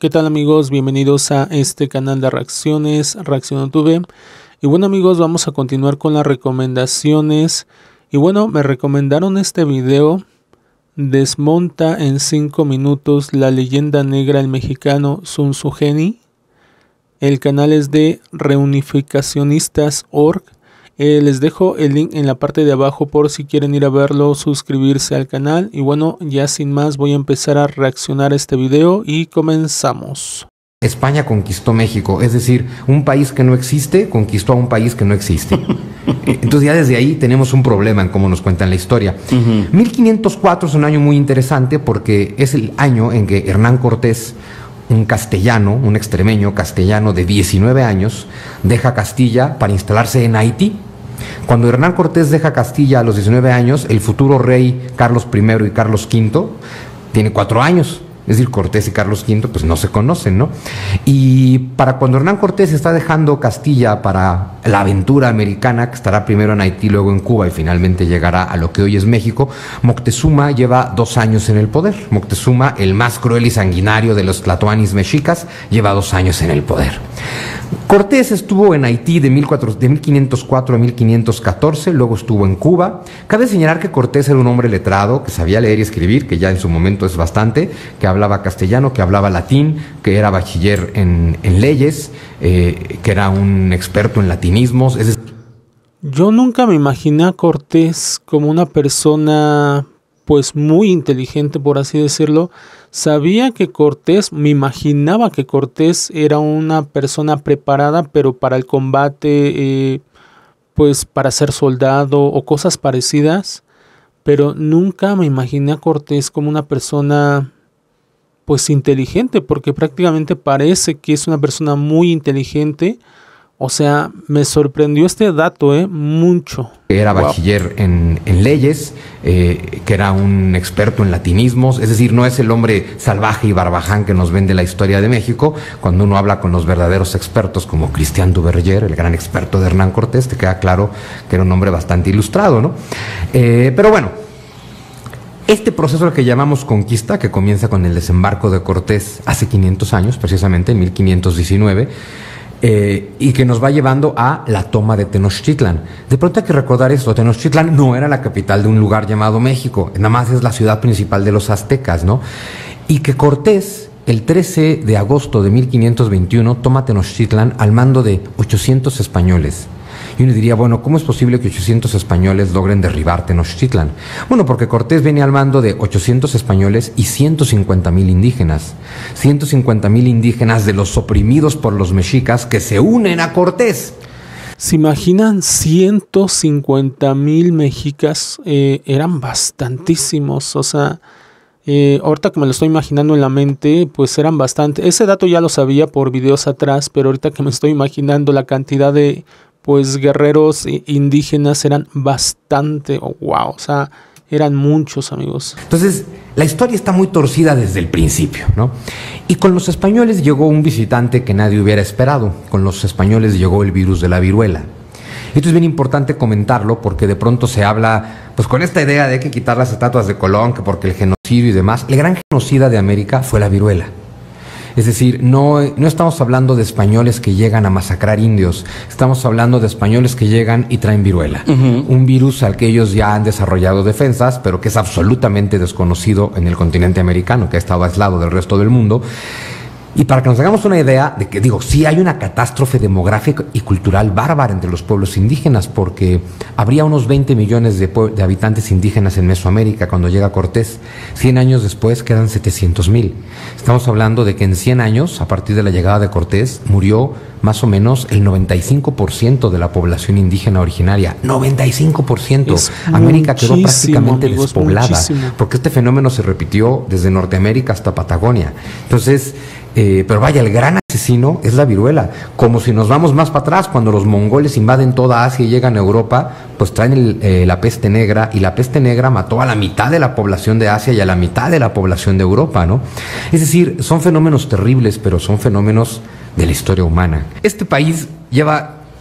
¿Qué tal amigos? Bienvenidos a este canal de reacciones, Reacción YouTube. Y bueno amigos, vamos a continuar con las recomendaciones. Y bueno, me recomendaron este video. Desmonta en 5 minutos la leyenda negra el mexicano Sun Tzu Geni. El canal es de reunificacionistas.org. Les dejo el link en la parte de abajo por si quieren ir a verlo, suscribirse al canal. Y bueno, ya sin más voy a empezar a reaccionar a este video y comenzamos. España conquistó México, es decir, un país que no existe conquistó a un país que no existe. Entonces ya desde ahí tenemos un problema en cómo nos cuentan la historia. 1504 es un año muy interesante porque es el año en que Hernán Cortés, un castellano, un extremeño castellano de 19 años, deja Castilla para instalarse en Haití. Cuando Hernán Cortés deja Castilla a los 19 años, el futuro rey Carlos I y Carlos V tiene 4 años. Es decir, Cortés y Carlos V pues no se conocen, ¿no? Y para cuando Hernán Cortés está dejando Castilla para la aventura americana, que estará primero en Haití, luego en Cuba y finalmente llegará a lo que hoy es México, Moctezuma lleva 2 años en el poder. Moctezuma, el más cruel y sanguinario de los tlatoanis mexicas, lleva 2 años en el poder. Cortés estuvo en Haití de 1504 a 1514, luego estuvo en Cuba. Cabe señalar que Cortés era un hombre letrado, que sabía leer y escribir, que ya en su momento es bastante, que hablaba castellano, que hablaba latín, que era bachiller en leyes, que era un experto en latinismos. Yo nunca me imaginé a Cortés como una persona pues muy inteligente, por así decirlo. Sabía que Cortés, me imaginaba que Cortés era una persona preparada, pero para el combate, pues para ser soldado o cosas parecidas, pero nunca me imaginé a Cortés como una persona pues inteligente, porque prácticamente parece que es una persona muy inteligente. O sea, me sorprendió este dato, mucho. Era bachiller en leyes, que era un experto en latinismos, es decir, no es el hombre salvaje y barbaján que nos vende la historia de México. Cuando uno habla con los verdaderos expertos como Christian Duverger, el gran experto de Hernán Cortés, te queda claro que era un hombre bastante ilustrado, ¿no? Pero bueno, este proceso que llamamos conquista, que comienza con el desembarco de Cortés hace 500 años, precisamente en 1519, y que nos va llevando a la toma de Tenochtitlan. De pronto hay que recordar esto: Tenochtitlan no era la capital de un lugar llamado México, nada más es la ciudad principal de los aztecas, ¿no? Y que Cortés, el 13 de agosto de 1521, toma Tenochtitlan al mando de 800 españoles. Y uno diría, bueno, ¿cómo es posible que 800 españoles logren derribar Tenochtitlan? Bueno, porque Cortés viene al mando de 800 españoles y 150,000 indígenas. 150,000 indígenas de los oprimidos por los mexicas que se unen a Cortés. ¿Se imaginan? 150,000 mexicas, eran bastantísimos, o sea, ahorita que me lo estoy imaginando en la mente, pues eran bastante. Ese dato ya lo sabía por videos atrás, pero ahorita que me estoy imaginando la cantidad de pues guerreros indígenas, eran bastante, wow, o sea, eran muchos, amigos. Entonces, la historia está muy torcida desde el principio, ¿no? Y con los españoles llegó un visitante que nadie hubiera esperado. Con los españoles llegó el virus de la viruela. Esto es bien importante comentarlo porque de pronto se habla, pues con esta idea de que quitar las estatuas de Colón, que porque el genocidio y demás. El gran genocida de América fue la viruela. Es decir, no estamos hablando de españoles que llegan a masacrar indios, estamos hablando de españoles que llegan y traen viruela. Un virus al que ellos ya han desarrollado defensas, pero que es absolutamente desconocido en el continente americano, que ha estado aislado del resto del mundo. Y para que nos hagamos una idea de que, sí hay una catástrofe demográfica y cultural bárbara entre los pueblos indígenas, porque habría unos 20 millones de habitantes indígenas en Mesoamérica cuando llega Cortés. 100 años después quedan 700,000. Estamos hablando de que en 100 años, a partir de la llegada de Cortés, murió más o menos el 95% de la población indígena originaria. 95%. América quedó prácticamente despoblada, porque este fenómeno se repitió desde Norteamérica hasta Patagonia. Entonces, pero vaya, el gran asesino es la viruela. Como si nos vamos más para atrás, cuando los mongoles invaden toda Asia y llegan a Europa, pues traen la peste negra, y la peste negra mató a la mitad de la población de Asia y a la mitad de la población de Europa, ¿no? Es decir, son fenómenos terribles, pero son fenómenos de la historia humana. Este país lleva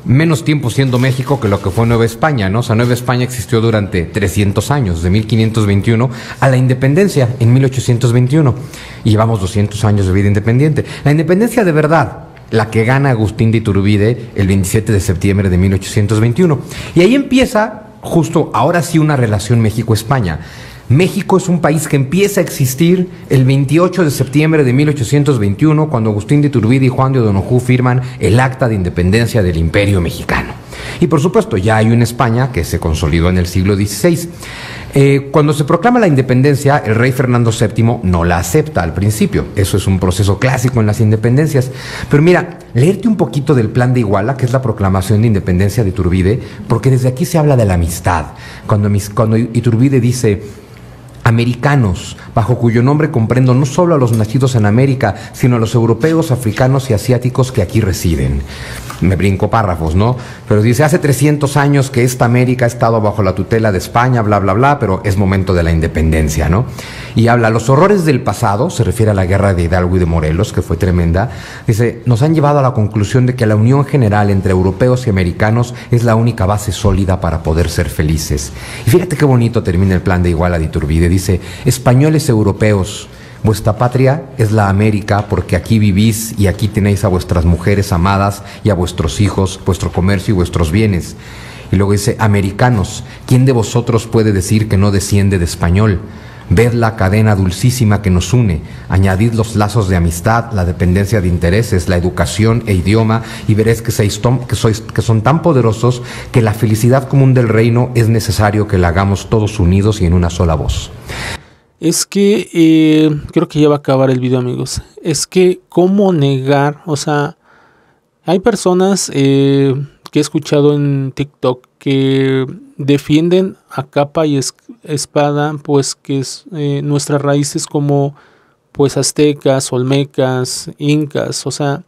menos tiempo siendo México que lo que fue Nueva España, ¿no? O sea, Nueva España existió durante 300 años, de 1521 a la independencia en 1821. Y llevamos 200 años de vida independiente. La independencia de verdad, la que gana Agustín de Iturbide el 27 de septiembre de 1821. Y ahí empieza, justo ahora sí, una relación México-España. México es un país que empieza a existir el 28 de septiembre de 1821, cuando Agustín de Iturbide y Juan de O'Donoghue firman el Acta de Independencia del Imperio Mexicano. Y por supuesto, ya hay una España que se consolidó en el siglo XVI. Cuando se proclama la independencia, el rey Fernando VII no la acepta al principio. Eso es un proceso clásico en las independencias. Pero mira, leerte un poquito del Plan de Iguala, que es la proclamación de independencia de Iturbide, porque desde aquí se habla de la amistad. Cuando Iturbide dice: americanos, bajo cuyo nombre comprendo no solo a los nacidos en América, sino a los europeos, africanos y asiáticos que aquí residen. Me brinco párrafos, ¿no? Pero dice, hace 300 años que esta América ha estado bajo la tutela de España, bla, bla, bla, pero es momento de la independencia, ¿no? Y habla, los horrores del pasado, se refiere a la guerra de Hidalgo y de Morelos, que fue tremenda, dice, nos han llevado a la conclusión de que la unión general entre europeos y americanos es la única base sólida para poder ser felices. Y fíjate qué bonito termina el Plan de Iguala de Iturbide. Dice, españoles europeos, vuestra patria es la América porque aquí vivís y aquí tenéis a vuestras mujeres amadas y a vuestros hijos, vuestro comercio y vuestros bienes. Y luego dice, americanos, ¿quién de vosotros puede decir que no desciende de español? Ved la cadena dulcísima que nos une, añadid los lazos de amistad, la dependencia de intereses, la educación e idioma, y veréis que son tan poderosos que la felicidad común del reino es necesario que la hagamos todos unidos y en una sola voz. Es que creo que ya va a acabar el video, amigos. Es que cómo negar, o sea, hay personas que he escuchado en TikTok que defienden a capa y espada, pues que es nuestras raíces como pues aztecas, olmecas, incas, o sea,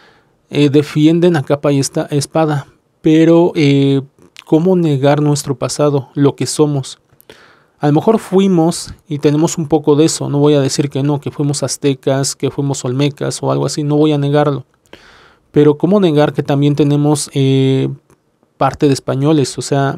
defienden a capa y espada, pero ¿cómo negar nuestro pasado, lo que somos? A lo mejor fuimos y tenemos un poco de eso, no voy a decir que no, que fuimos aztecas, que fuimos olmecas o algo así, no voy a negarlo, pero ¿cómo negar que también tenemos parte de españoles? O sea,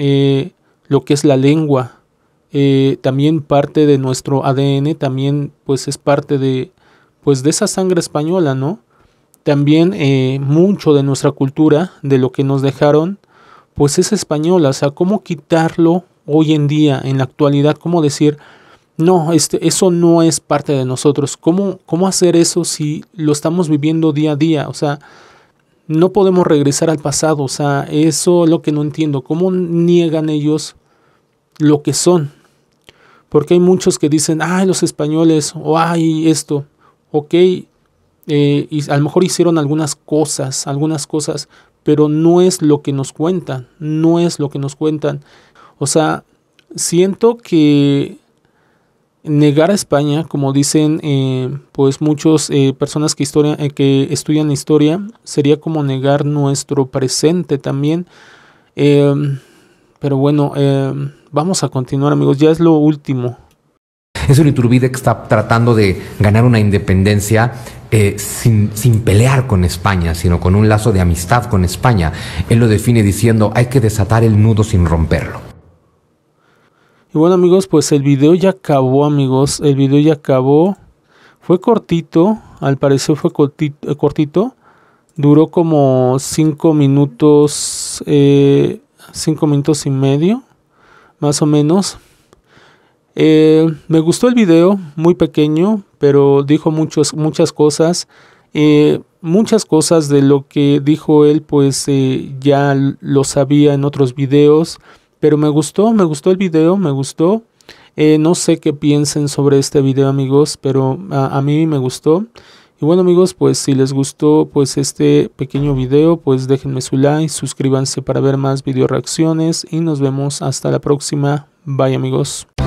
lo que es la lengua, también parte de nuestro ADN, también pues es parte de esa sangre española, ¿no? También mucho de nuestra cultura, de lo que nos dejaron, pues es española. O sea, ¿cómo quitarlo hoy en día, en la actualidad? ¿Cómo decir, no, eso no es parte de nosotros? ¿Cómo hacer eso si lo estamos viviendo día a día? O sea, no podemos regresar al pasado. O sea, eso es lo que no entiendo. ¿Cómo niegan ellos lo que son? Porque hay muchos que dicen, ay, los españoles, o ay, esto, ok, y a lo mejor hicieron algunas cosas, pero no es lo que nos cuentan, O sea, siento que negar a España, como dicen pues muchos personas que estudian historia, sería como negar nuestro presente también. Pero bueno, vamos a continuar, amigos, ya es lo último. Es un Iturbide que está tratando de ganar una independencia sin pelear con España, sino con un lazo de amistad con España. Él lo define diciendo, hay que desatar el nudo sin romperlo. Y bueno, amigos, pues el video ya acabó, amigos. El video ya acabó. Fue cortito, al parecer fue cortito. Duró como 5 minutos, 5 minutos y medio, más o menos. Me gustó el video, muy pequeño, pero dijo muchas cosas. Muchas cosas de lo que dijo él, pues ya lo sabía en otros videos. Pero me gustó el video, me gustó. No sé qué piensen sobre este video, amigos, pero a mí me gustó. Y bueno, amigos, pues si les gustó pues este pequeño video, pues déjenme su like, suscríbanse para ver más video reacciones y nos vemos hasta la próxima. Bye, amigos.